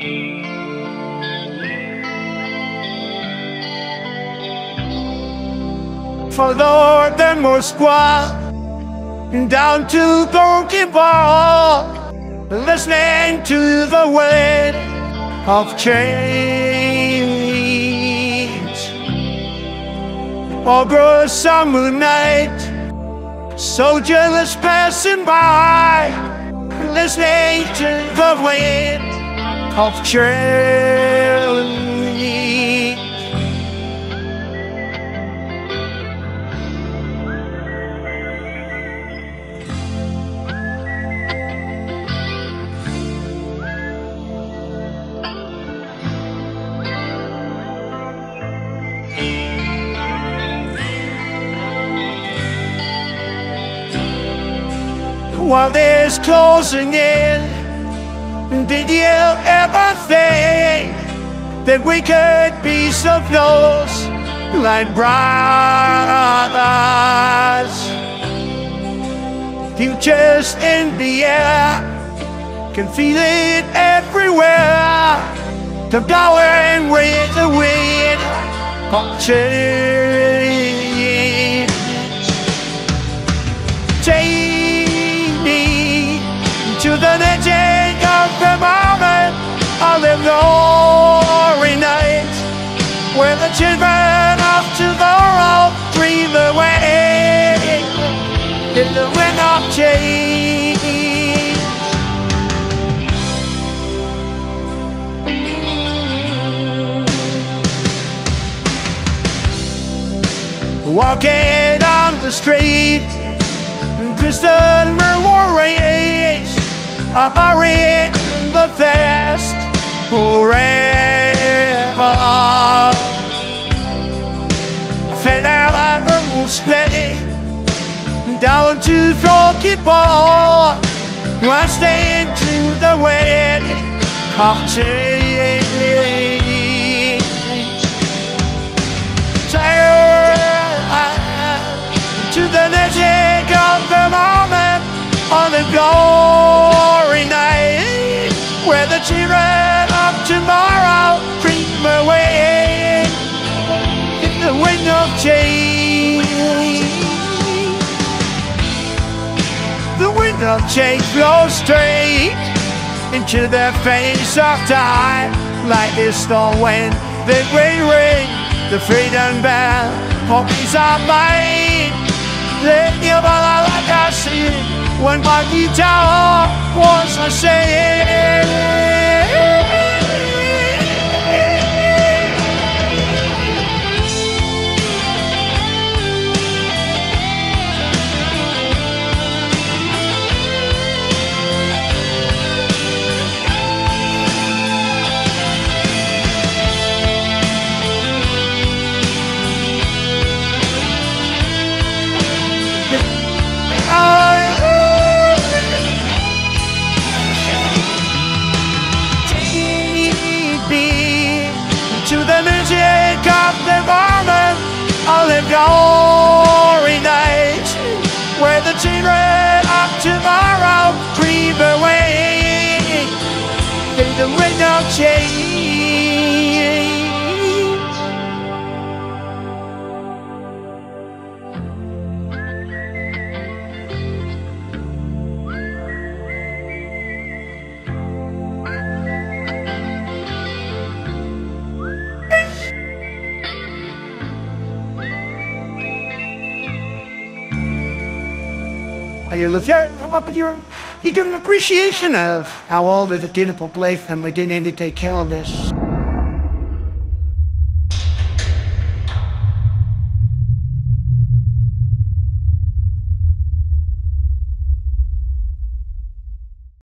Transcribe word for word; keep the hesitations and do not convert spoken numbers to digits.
For Lord and Moskwa, down to Gonky Bar, listening to the wind of change. August summer night, soldiers passing by, listening to the wind of change. While this closing in, did you ever think that we could be so close, like brothers? Futures in the air, can feel it everywhere. The blowing with the wind of change. Change to the magic of the moment of the glory night, where the children of tomorrow dream away in the wind of change. Walking on the street, crystal mirror rays are in the fast forever. Federal split down to Gonky Bar, rushed into the wind of change. To the magic of the moment on the glory night, where the children of tomorrow dream away in the wind of change. The wind of change blows straight into the face of time, like this storm wind that we ring the freedom bell. For peace of mind, let you follow like I see it. When my guitar was a saying. To the music of the moment of the glory night, where the children of tomorrow dream away in the wind of change. You live here, up with your, you get an appreciation of how all the beautiful place and we didn't need to take care of this.